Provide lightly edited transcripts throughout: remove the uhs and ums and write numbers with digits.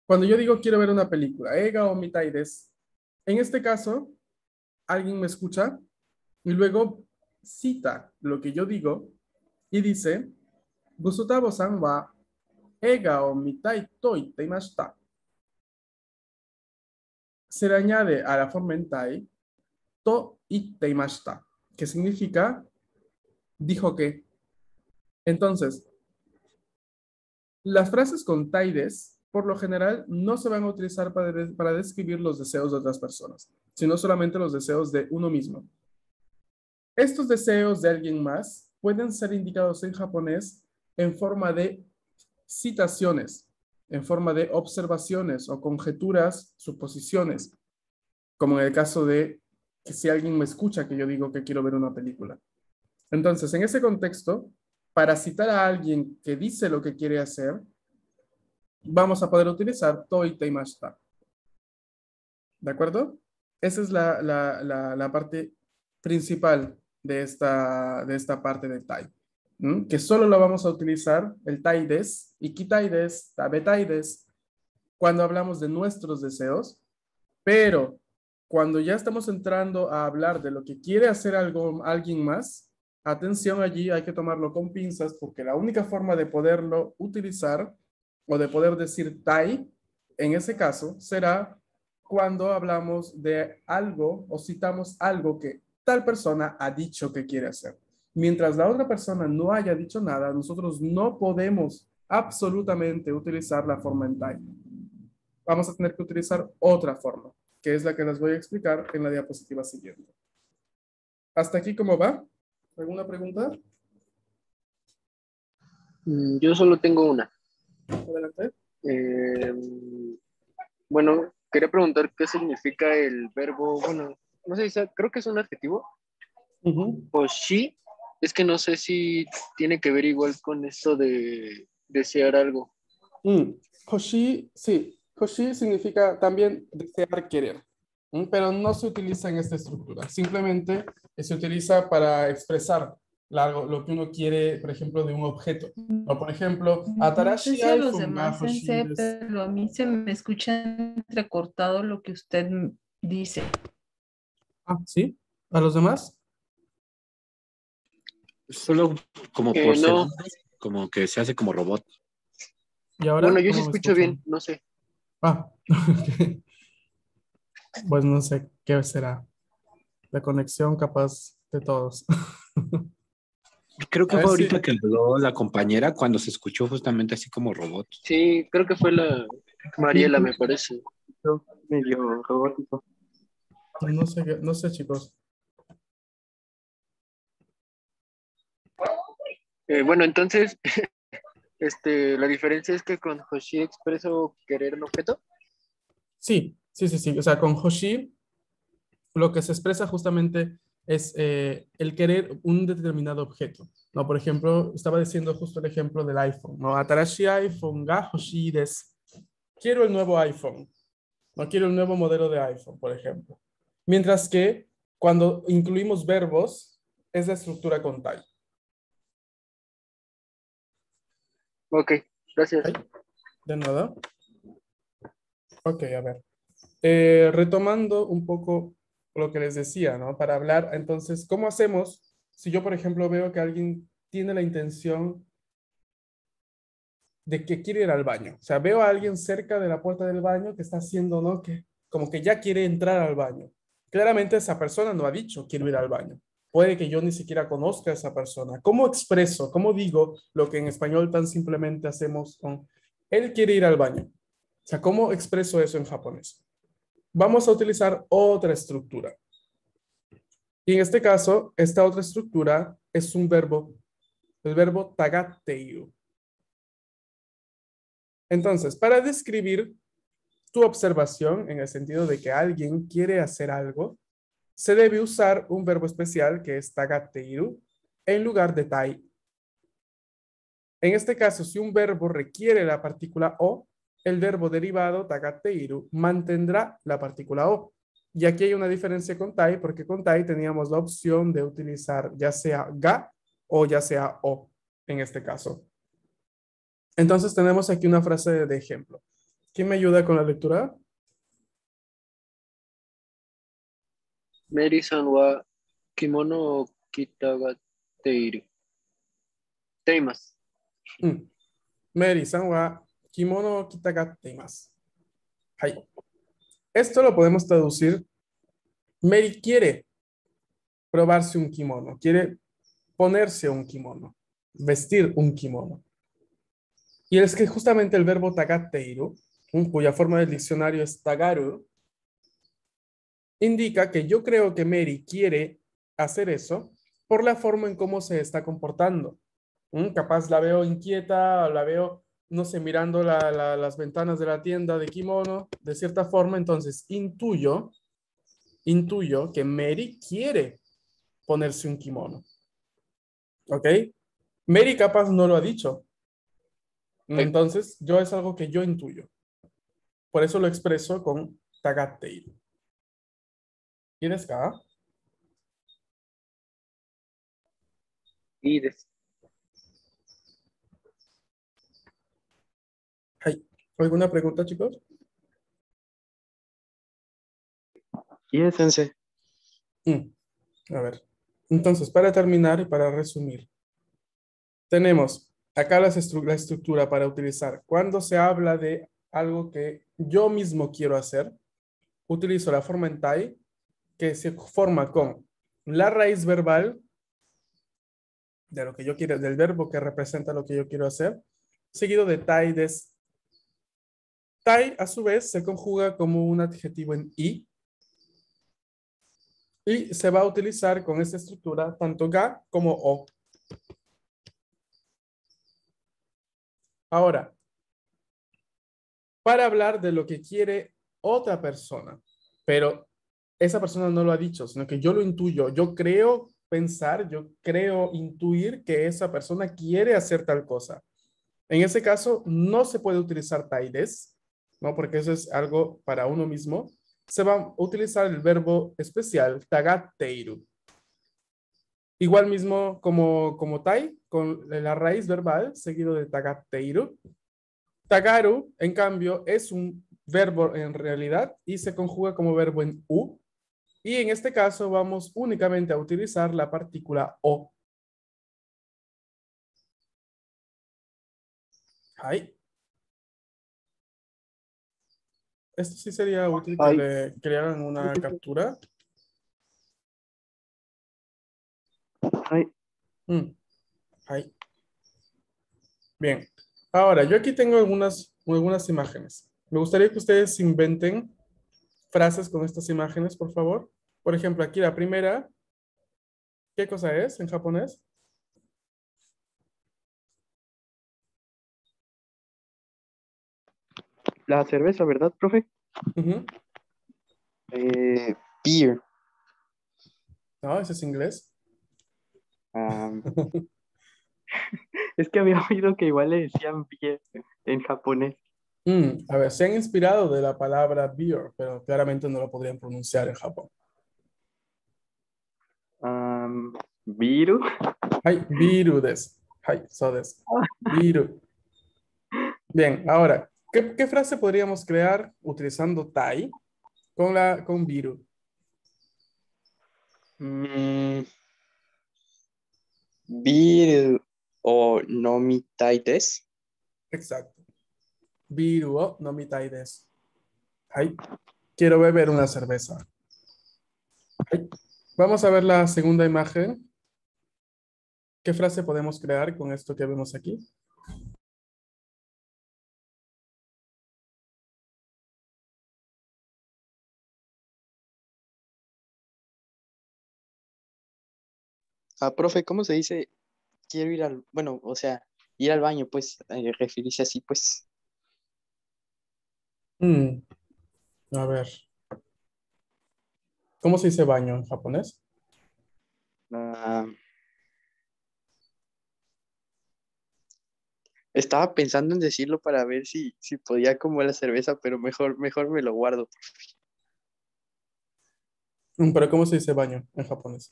Cuando yo digo quiero ver una película, ega o mitaides, en este caso, alguien me escucha y luego cita lo que yo digo y dice, Gustavo-san wa ega o mitai to ittaimashita. Se le añade a la forma en tai to ittaimashita, que significa dijo que. Entonces, las frases con taides, por lo general, no se van a utilizar para describir los deseos de otras personas, sino solamente los deseos de uno mismo. Estos deseos de alguien más pueden ser indicados en japonés en forma de citaciones, en forma de observaciones o conjeturas, suposiciones, como en el caso de que si alguien me escucha que yo digo que quiero ver una película. Entonces, en ese contexto, para citar a alguien que dice lo que quiere hacer, vamos a poder utilizar to ittaimashita. ¿De acuerdo? Esa es la parte principal de esta parte del tai. Que solo lo vamos a utilizar el taides, ikitaides, tabetaides, cuando hablamos de nuestros deseos, pero cuando ya estamos entrando a hablar de lo que quiere hacer alguien más, atención allí, hay que tomarlo con pinzas porque la única forma de poderlo utilizar o de poder decir tai, en ese caso, será cuando hablamos de algo o citamos algo que tal persona ha dicho que quiere hacer. Mientras la otra persona no haya dicho nada, nosotros no podemos absolutamente utilizar la forma en tai. Vamos a tener que utilizar otra forma, que es la que les voy a explicar en la diapositiva siguiente. ¿Hasta aquí cómo va? ¿Alguna pregunta? Yo solo tengo una. Adelante. Eh, bueno, quería preguntar qué significa el verbo, bueno, no sé, creo que es un adjetivo, o shi, es que no sé si tiene que ver igual con esto de desear algo. Hoshi, sí. Hoshi significa también desear querer, pero no se utiliza en esta estructura. Simplemente se utiliza para expresar lo que uno quiere, por ejemplo, de un objeto. O, por ejemplo, No sé Atarashi si a los iPhone ga demás hoshii sensei, desu. pero a mí se me escucha entrecortado lo que usted dice. Ah, ¿sí? ¿A los demás? Solo como por No, segundos, como que se hace como robot. ¿Y ahora? bueno, yo sí ¿Cómo me escucho bien, escuchan? no sé. Ah, ok. Pues no sé qué será. La conexión capaz de todos. Creo A que ver fue si... ahorita que habló la compañera cuando se escuchó justamente así como robot. Sí, creo que fue la Mariela, me parece. Medio robótico. No sé, no sé, chicos. Bueno, entonces, la diferencia es que con Hoshi expreso querer un objeto. Sí, sí, sí, sí. O sea, con Hoshi lo que se expresa justamente es el querer un determinado objeto. ¿No? Por ejemplo, estaba diciendo justo el ejemplo del iPhone. ¿No? Atarashi iPhone ga hoshii desu. Quiero el nuevo iPhone. No quiero el nuevo modelo de iPhone, por ejemplo. Mientras que cuando incluimos verbos, es la estructura con tai. Ok, gracias. ¿Ok? De nada. Ok, a ver. Retomando un poco lo que les decía, ¿no? Para hablar, entonces, ¿cómo hacemos si yo, por ejemplo, veo que alguien tiene la intención de que quiere ir al baño? O sea, veo a alguien cerca de la puerta del baño que está haciendo, ¿no? Que como que ya quiere entrar al baño. Claramente esa persona no ha dicho quiero ir al baño. Puede que yo ni siquiera conozca a esa persona. ¿Cómo expreso, cómo digo lo que en español tan simplemente hacemos con él quiere ir al baño? O sea, ¿cómo expreso eso en japonés? Vamos a utilizar otra estructura. Y en este caso, esta otra estructura es un verbo, el verbo tagatteiru. Entonces, para describir tu observación en el sentido de que alguien quiere hacer algo, se debe usar un verbo especial que es tagatteiru en lugar de tai. En este caso, si un verbo requiere la partícula o, el verbo derivado tagatteiru mantendrá la partícula o. Y aquí hay una diferencia con tai, porque con tai teníamos la opción de utilizar ya sea ga o ya sea o en este caso. Entonces tenemos aquí una frase de ejemplo. ¿Quién me ayuda con la lectura? Mary-san wa kimono o kitagatteiru. Teimasu. Mary-san wa kimono o kitagatte imasu. Hai. Esto lo podemos traducir. Mary quiere probarse un kimono, quiere ponerse un kimono, vestir un kimono. Y es que justamente el verbo tagatteiru, cuya forma del diccionario es tagaru, indica que yo creo que Mary quiere hacer eso por la forma en cómo se está comportando. Capaz la veo inquieta, la veo, no sé, mirando las ventanas de la tienda de kimono, de cierta forma, entonces intuyo que Mary quiere ponerse un kimono. ¿Ok? Mary capaz no lo ha dicho. Entonces, yo es algo que yo intuyo. Por eso lo expreso con tagatteiru. ¿Quieres acá? Y des. ¿Alguna pregunta, chicos? Y sensei. A ver. Entonces, para terminar y para resumir, tenemos acá la estructura para utilizar. Cuando se habla de algo que yo mismo quiero hacer, utilizo la forma en tai, que se forma con la raíz verbal de lo que yo quiero, del verbo que representa lo que yo quiero hacer, seguido de tai des. Tai, a su vez, se conjuga como un adjetivo en y se va a utilizar con esta estructura tanto ga como o. Ahora, para hablar de lo que quiere otra persona, pero esa persona no lo ha dicho, sino que yo lo intuyo, yo creo pensar, yo creo intuir que esa persona quiere hacer tal cosa. En ese caso, no se puede utilizar taides, ¿no? Porque eso es algo para uno mismo. Se va a utilizar el verbo especial, tagatteiru. Igual mismo como tai, con la raíz verbal, seguido de tagatteiru. Tagaru, en cambio, es un verbo en realidad y se conjuga como verbo en u. Y en este caso vamos únicamente a utilizar la partícula o. Ahí. Esto sí sería útil Ay. que le hagan una captura. Ay. Ahí. Bien. Ahora, yo aquí tengo algunas imágenes. Me gustaría que ustedes inventen frases con estas imágenes, por favor. Por ejemplo, aquí la primera. ¿Qué cosa es en japonés? La cerveza, ¿verdad, profe? Ujú. Beer. No, ese es inglés. Am, es que había oído que igual le decían beer en japonés. A ver, se han inspirado de la palabra beer, pero claramente no lo podrían pronunciar en Japón. Biru. Hay biru desu. Hay, so desu. Biru. Bien, ahora, ¿qué frase podríamos crear utilizando tai con biru? Biru o nomitai desu. Exacto. Biru o nomitai desu. Ay, quiero beber una cerveza. Ay. Vamos a ver la segunda imagen. ¿Qué frase podemos crear con esto que vemos aquí? Profe, ¿cómo se dice? Quiero ir bueno, o sea, ir al baño, pues, referirse así, pues. Mm, a ver, ¿cómo se dice baño en japonés? Ah, estaba pensando en decirlo para ver si podía como la cerveza, pero mejor me lo guardo. Pero ¿cómo se dice baño en japonés?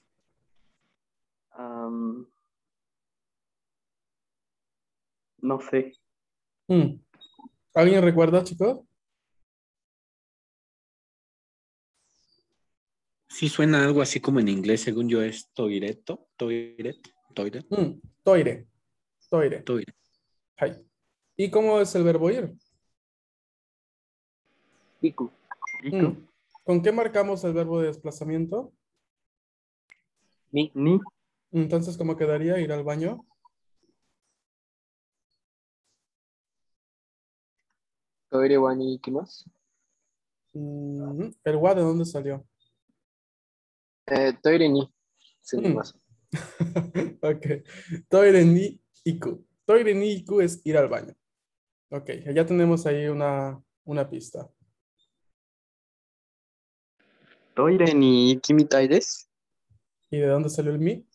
Am, no sé. Mm, ¿Alguien recuerda, chicos? Sí suena algo así como en inglés, según yo es toireto, toiret, toire, toire. toire. Hay. ¿Y cómo es el verbo ir? Iku. Iku. ¿Con qué marcamos el verbo de desplazamiento? Ni. Ni. Entonces, ¿cómo quedaría ir al baño? Toire wa ni ikimasu. ¿El wa de dónde salió? Toire ni. Mm. Sumimasu. Ok. Toire ni iku. Toire ni iku es ir al baño. Ok, ya tenemos ahí una pista. Toire ni ikimitai desu. ¿Y de dónde salió el mi?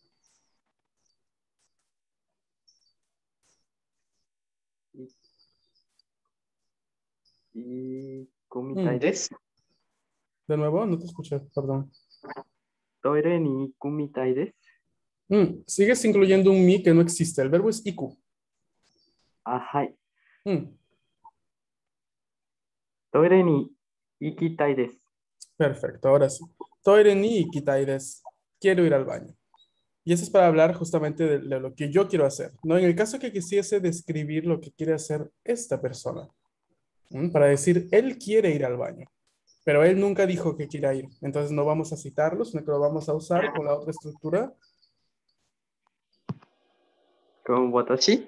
Ikumitai Mm. desu. De nuevo, no te escuché, perdón. Toire ni ikumitai desu. Sigues incluyendo un mi que no existe. El verbo es iku. Ah, hai. Mm, Toire ni ikitai desu. Perfecto, ahora sí. Toire ni ikitai desu. Quiero ir al baño. Y eso es para hablar justamente de lo que yo quiero hacer, ¿no? En el caso que quisiese describir lo que quiere hacer esta persona, para decir, él quiere ir al baño, pero él nunca dijo que quiera ir. Entonces no vamos a citarlo, sino que lo vamos a usar con la otra estructura. Con watashi.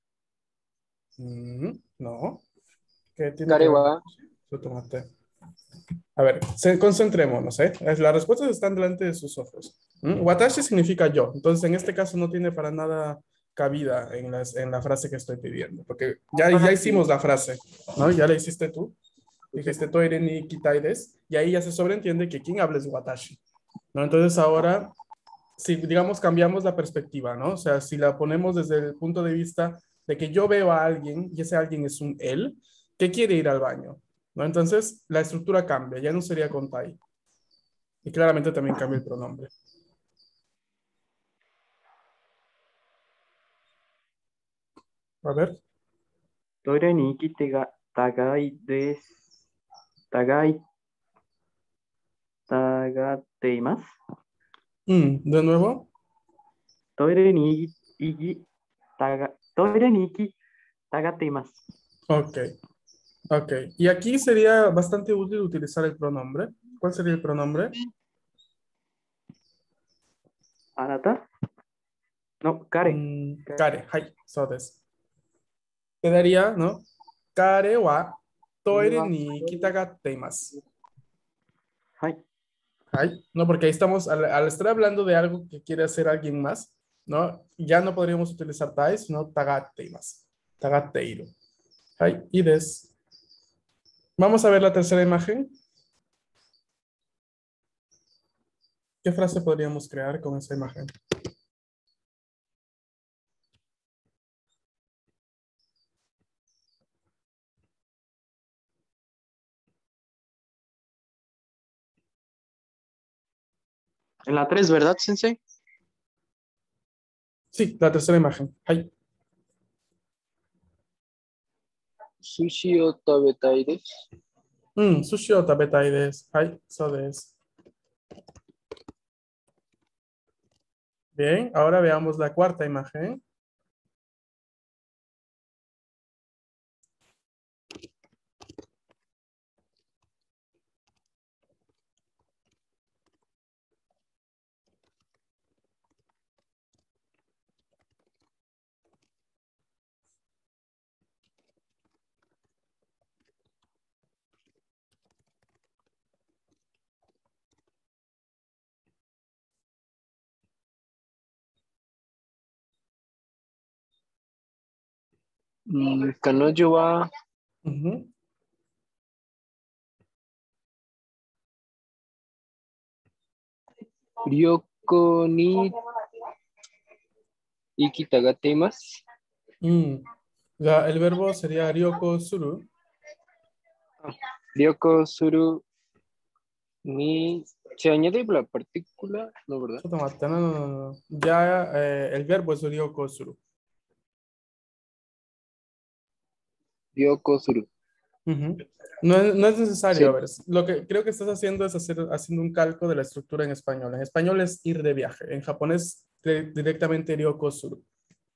No, ¿qué tiene que Kare ver? wa. Su tomate. A ver, concentrémonos, ¿eh? Las respuestas están delante de sus ojos. Watashi significa yo. Entonces, en este caso no tiene para nada cabida en la frase que estoy pidiendo, porque ya hicimos la frase, ¿no? Ya la hiciste tú. Dijiste toire ni kitai desu, y ahí ya se sobreentiende que quien habla es Watashi, ¿no? Entonces, ahora, si digamos cambiamos la perspectiva, ¿no? O sea, si la ponemos desde el punto de vista de que yo veo a alguien y ese alguien es un él que quiere ir al baño, ¿no? Entonces, la estructura cambia, ya no sería con tai. Y claramente también cambia el pronombre. A ver. Toire ni ikite ga tagai desu. Tagai. Tagateimasu. De nuevo. Toire ni Toire ni iki tagateimasu. Ok. Ok. Y aquí sería bastante útil utilizar el pronombre. ¿Cuál sería el pronombre? Anata. No, kare. Kare. Hai. So desu. Quedaría, ¿no? Kare wa toire ni kitagatteimasu. Hai. Hai. No, porque ahí estamos, al estar hablando de algo que quiere hacer alguien más, ¿no? Ya no podríamos utilizar tai, sino tagatteimasu. Tagatteiru. Hai. Y des. Vamos a ver la tercera imagen. ¿Qué frase podríamos crear con esa imagen? En la 3, ¿verdad, Sensei? Sí, la tercera imagen. Hai. Sushi o tabetai desu. Sushi o tabetai desu. Hai, so desu. Bien, ahora veamos la cuarta imagen. Kanojo wa Ujú. ryoko ni ikitagateimasu. El verbo sería ryoko suru. Ryoko suru ni. ¿Se añade la partícula? No, ¿verdad? Tomate, no, no, no, no. Ya el verbo es ryoko suru. Ryoko suru. Ujú. No es necesario, Sí. a ver, lo que creo que estás haciendo es haciendo un calco de la estructura en español. En español es ir de viaje, en japonés directamente ryoko suru.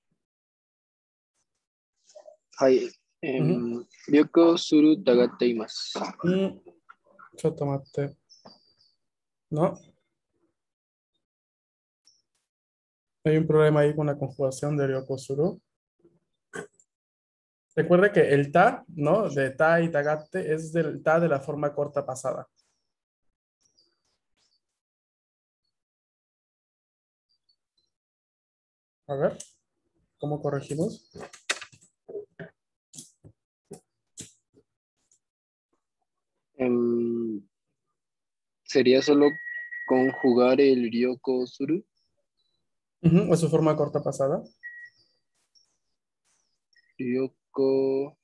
はい。旅行する疑っています。 ちょっと待って。No, hay un problema ahí con la conjugación de ryoko suru. Recuerda que el ta, ¿no? De ta y tagate es del ta de la forma corta pasada. A ver, ¿cómo corregimos? Sería solo conjugar el ryoko suru. Es su forma corta pasada. Ryoko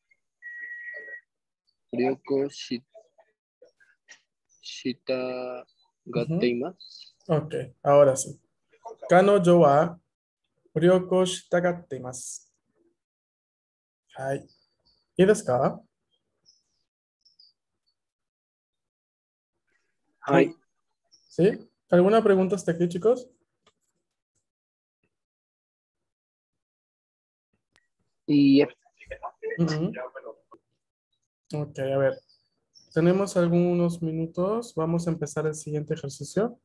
shita gatte imasu. Ok, ahora sí. Kanojo wa ryoko shitagatte imasu. Hai. ¿Y desu ka? Hai. ¿Sí? ¿Alguna pregunta hasta aquí, chicos? Y Ok, a ver. Tenemos algunos minutos. Vamos a empezar el siguiente ejercicio.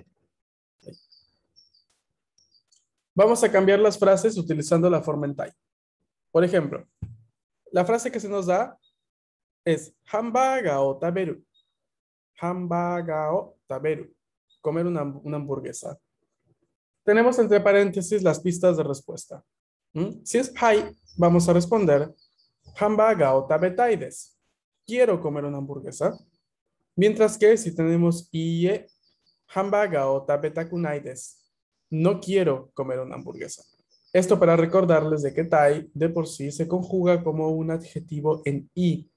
Vamos a cambiar las frases utilizando la forma en tai. Por ejemplo, la frase que se nos da es hamburger o taberu. Hamburger o taberu. Comer una hamburguesa. Tenemos entre paréntesis las pistas de respuesta. Si es hai, vamos a responder hamburger o tabetai desu. Quiero comer una hamburguesa. Mientras que si tenemos ie, hamburger o tabetakunai desu. No quiero comer una hamburguesa. Esto para recordarles de que tai de por sí se conjuga como un adjetivo en i.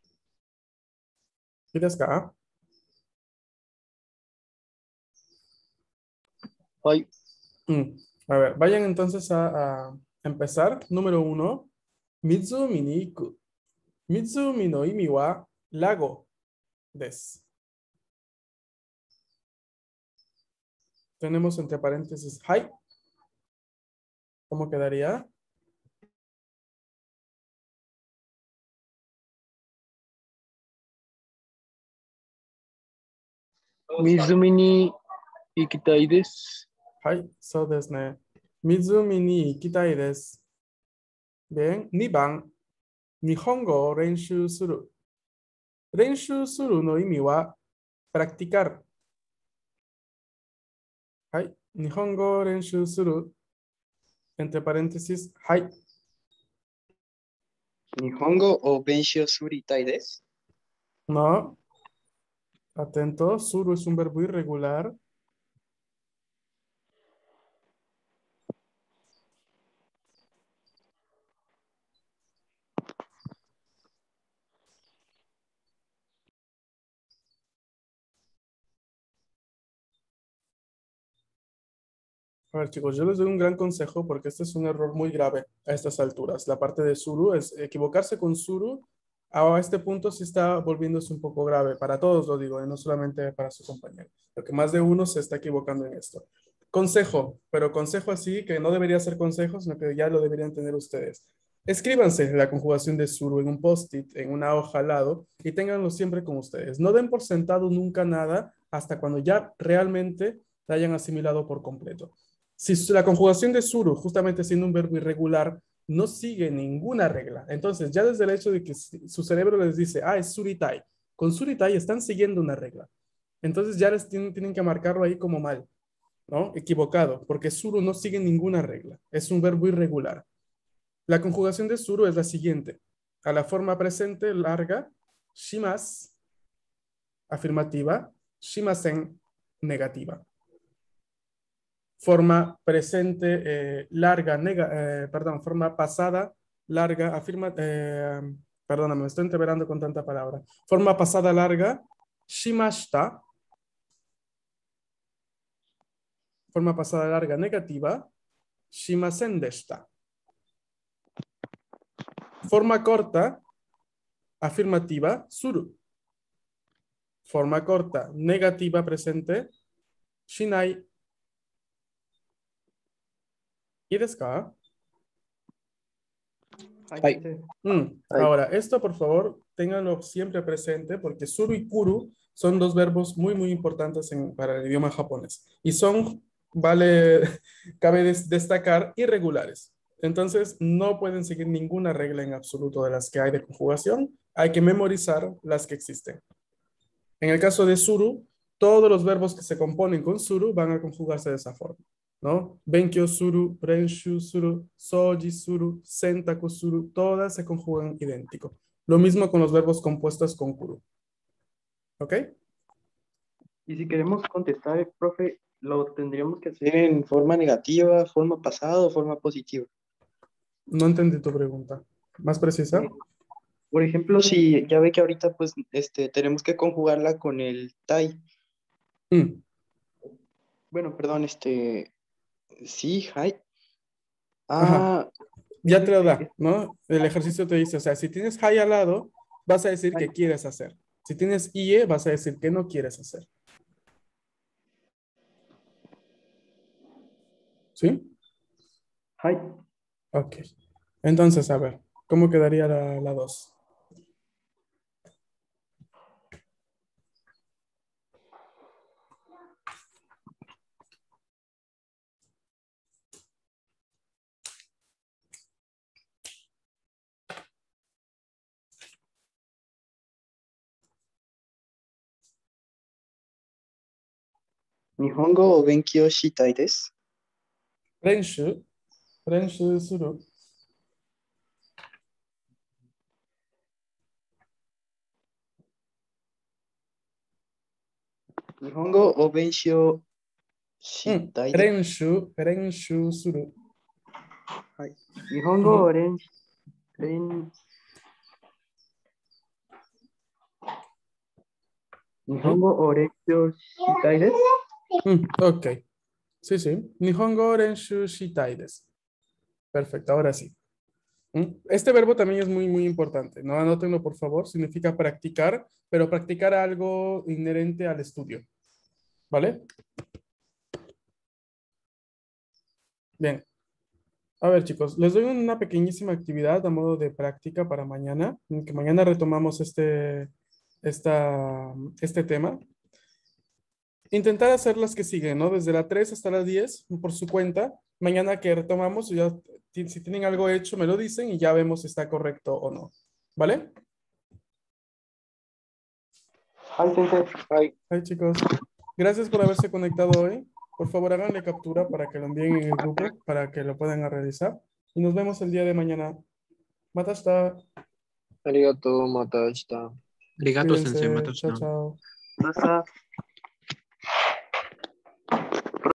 ¿Y acá? Hai. A ver, vayan entonces a empezar. Número 1. Mitsumi ni iku. Mitsumi no imi wa lago desu. Tenemos entre paréntesis hai. ¿Cómo quedaría? Mizumi ni ikitai desu. はい、そうですね。湖に行きたいです。Bien, 2番、日本語を練習する。練習するの意味は practicar。はい、日本語を練習する。entre paréntesis, はい。 Nihongo o Benshio Suritai desu. No, atento, suru es un verbo irregular. A ver, chicos, yo les doy un gran consejo porque este es un error muy grave a estas alturas. La parte de suru es equivocarse con suru. A este punto sí está volviéndose un poco grave. Para todos lo digo, no solamente para su compañero. Porque más de uno se está equivocando en esto. Consejo, pero consejo así que no debería ser consejo, sino que ya lo deberían tener ustedes. Escríbanse la conjugación de suru en un post-it, en una hoja al lado y ténganlo siempre con ustedes. No den por sentado nunca nada hasta cuando ya realmente la hayan asimilado por completo. Si la conjugación de suru, justamente siendo un verbo irregular, no sigue ninguna regla, entonces ya desde el hecho de que su cerebro les dice, es suritai, con suritai están siguiendo una regla. Entonces ya les tienen que marcarlo ahí como mal, ¿no? Equivocado, porque suru no sigue ninguna regla, es un verbo irregular. La conjugación de suru es la siguiente. A la forma presente larga, shimas, afirmativa, shimasen, negativa. Forma presente larga, forma pasada larga, perdóname, me estoy entreverando con tanta palabra. Forma pasada larga, shimashita. Forma pasada larga negativa, shimasen deshita. Forma corta, Afirmativa, suru. Forma corta, negativa presente, shinai. ¿Y desu ka? Ay. Ahora, esto por favor, ténganlo siempre presente porque suru y kuru son dos verbos muy, muy importantes para el idioma japonés. Y son, cabe destacar, irregulares. Entonces, no pueden seguir ninguna regla en absoluto de las que hay de conjugación. Hay que memorizar las que existen. En el caso de suru, todos los verbos que se componen con suru van a conjugarse de esa forma, ¿no? Benkyo suru, renshu suru, soji suru, sentaku suru, todas se conjugan idéntico. Lo mismo con los verbos compuestos con kuru. ¿Ok? Y si queremos contestar, profe, lo tendríamos que hacer en forma negativa, forma pasada o forma positiva. No entendí tu pregunta. ¿Más precisa? Por ejemplo, si ya ve que ahorita pues tenemos que conjugarla con el tai. Bueno, perdón, sí, hai. Ajá. Ya te lo da, ¿no? El ejercicio te dice, o sea, si tienes hai al lado, vas a decir que quieres hacer. Si tienes ie, vas a decir que no quieres hacer. ¿Sí? Hai. Ok. Entonces, a ver, ¿cómo quedaría la 2? Nihongo o Benkyo shitai desu. Renshu suru. Nihongo o Benkyo shitai desu. Renshu suru. Nihongo o Nihongo o Renshu shitai desu. Ok. Sí, sí. Nihongo renshu shitai desu. Perfecto, ahora sí. Este verbo también es muy, muy importante. No anótenlo, por favor. Significa practicar, pero practicar algo inherente al estudio. ¿Vale? Bien. A ver, chicos, les doy una pequeñísima actividad a modo de práctica para mañana, que mañana retomamos este tema. Intentar hacer las que siguen, ¿no? Desde la 3 hasta la 10, por su cuenta. Mañana que retomamos, ya, si tienen algo hecho, me lo dicen y ya vemos si está correcto o no. ¿Vale? Ay, chicos. Gracias por haberse conectado hoy. Por favor, háganle captura para que lo envíen en el grupo, para que lo puedan realizar. Y nos vemos el día de mañana. Matasta. Arigato, matashita. Arigato, sensei, Cuídense. mato. Chao, chao. Masa.